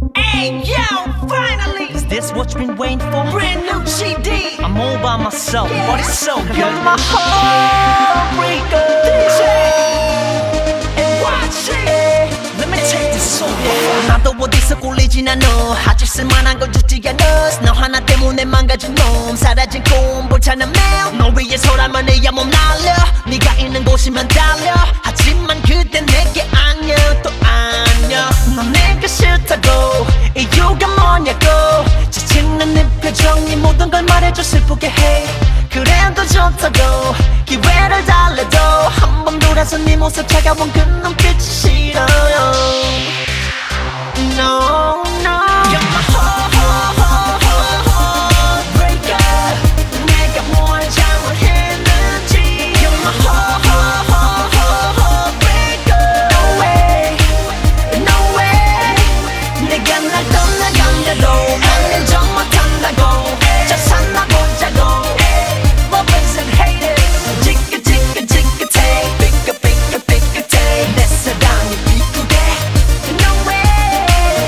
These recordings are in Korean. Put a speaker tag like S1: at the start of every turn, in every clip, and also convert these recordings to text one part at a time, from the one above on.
S1: Hey yo, finally!
S2: Is this what you've been waiting for?
S1: Brand new CD!
S2: I'm all by myself,
S1: Yeah.
S2: but it's so good.
S1: You're my heartbreaker. DJ! And watch it!
S2: Let me take this song. 나도 어디서 꿀리진 않아. 아직 쓸만한 걸 주지 않아. 너 하나 때문에 망가진 놈. 사라진 꿈 불타는 매일. 너 위해서라면 내야 몸 날려. 네가 있는 곳이면 달려. 하지만 그때 내게 아냐 또 아냐. 넌 내가 싫다고 이유가 뭐냐고. 지치는 네 표정이 모든 걸 말해줘 슬프게 해. 그래도 좋다고 기회를 달래도 한 번 돌아서 네 모습 차가운 그 눈빛이 싫어요. No, no.
S1: You're my heartbreaker. 내가 뭘 잘못했는지. You're my heartbreaker. No way, no way. 내가 날 떠나간대도 아닌 척 못한다고. 저 산나보자고. Lovers and haters. 지긋지긋지긋해. 삐끗삐끗삐끗해. 내 사랑이 비꾸게. No way.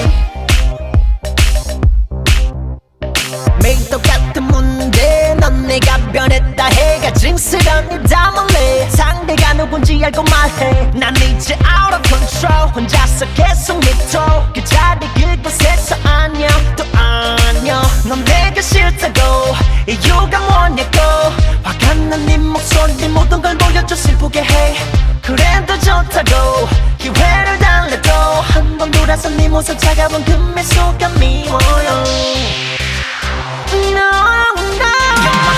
S2: 매일 똑같은 문제 넌 내가 변했다 해 가증스런 일 담을래 상대가 누군지 알고 말해 난 이제 out of control 혼자서 계속 믿어 그 자리 그곳에서 아냐 또 아냐 넌 내가 싫다고 이유가 뭐냐고 화가 난 네 목소리 모든 걸 보여줘 슬프게 해 그래도 좋다고 기회를 달래도 한 번 돌아서 네 모습 차가운 그 미소가 미워요 No, no.
S1: You're my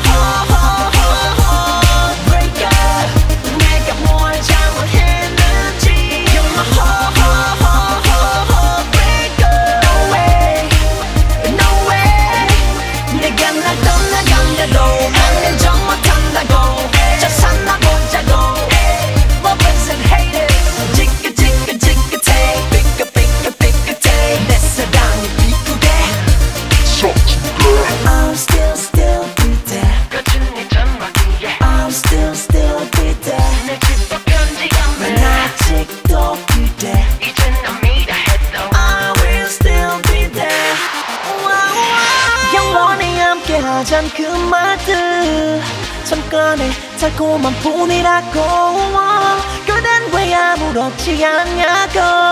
S1: heartbreaker. 내가 뭘 잘못했는지. You're my heartbreaker. No way, no way. 내가 날 떠나간대도 아닌 척 못한다고. 저 산나보자고. Lovers and haters. 지긋지긋지긋해. 삐끗삐끗삐끗해. 내 사랑이 비꾸게.
S2: I'm still be there. I'm still be there. 난 아직도 그대. I will still be there. 영원히 함께하잔 그 말들 잠깐의 달콤한 뿐이라고. 그댄 왜 아무렇지 않냐고.